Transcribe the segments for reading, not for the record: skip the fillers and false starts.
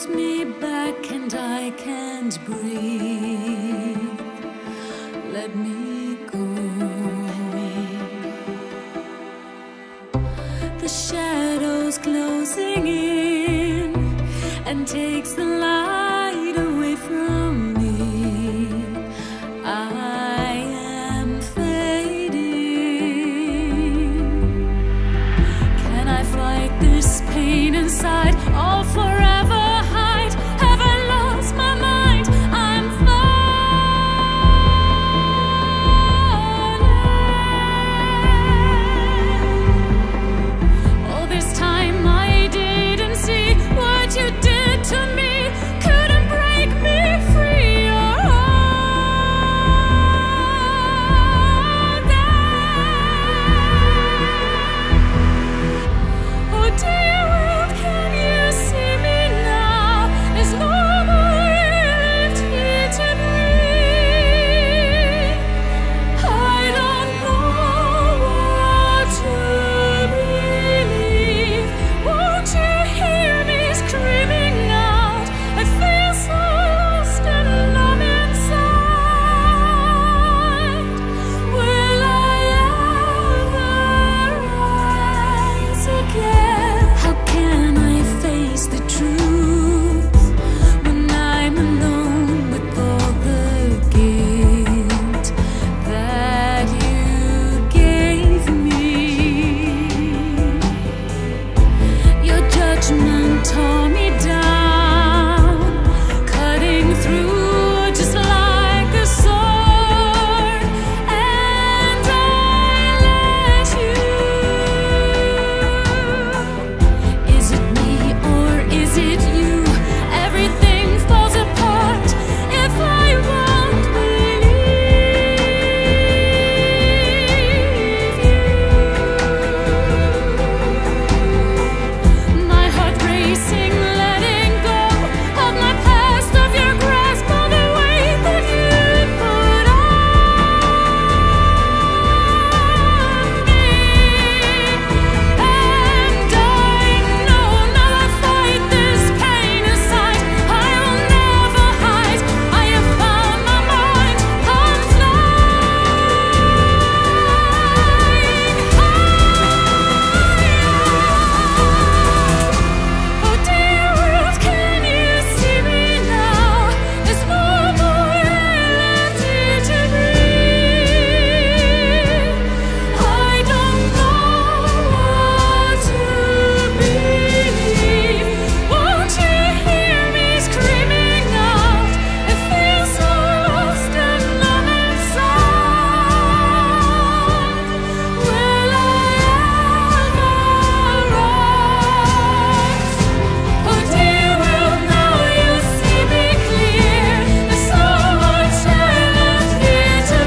me back and I can't breathe. Let me go. The shadows closing in and takes the light away from me. I am fading. Can I fight this pain inside? All forever hide. Have I lost my mind? I'm falling. All this time I didn't see what you did to me. Couldn't break me free. Oh, dear world, can you see me now? There's no more air left here to breathe. I don't know what to believe. Won't you hear me screaming out? I feel so lost and numb inside. Will I ever rise again? How can I face the truth when I'm alone with all the guilt that you gave me? Your judgment tore me down, cutting through just like a sword, and I let you. Is it me or is it you? Everything falls apart if I won't believe you. My heart racing, letting go of my past, of your grasp, all the weight that you put on me. And I know now I fight this pain inside. I will never hide. I have found my mind. I'm flying. Oh, dear world, can you see me now? There's no more air left here to breathe. I don't know what to believe. Won't you hear me screaming out? I feel so lost and numb inside. Will I ever rise? Oh, dear world, now you see me clear. There's so much air left here to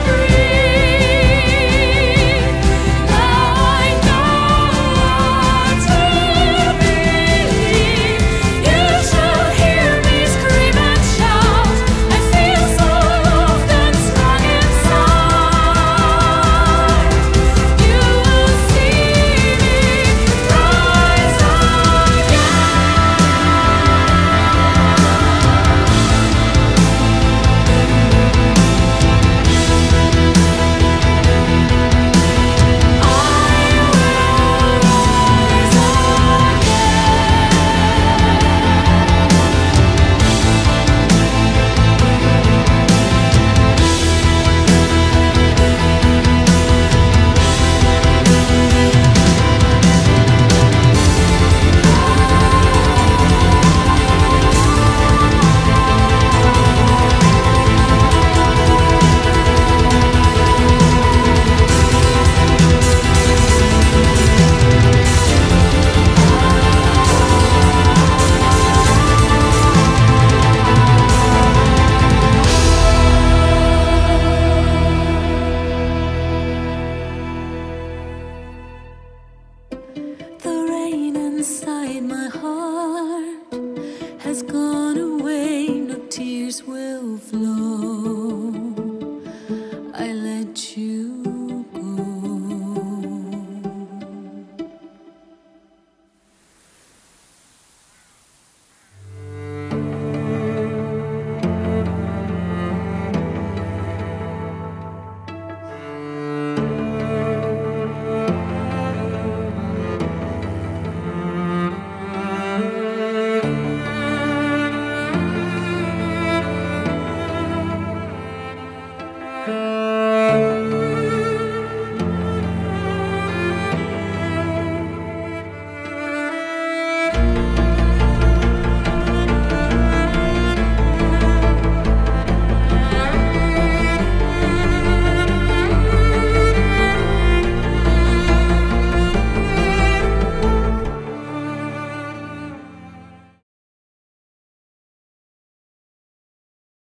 breathe. Now I know what to believe. You shall hear me scream and shout. I feel so loved and strong inside. You will see me rise The rain inside my heart has gone.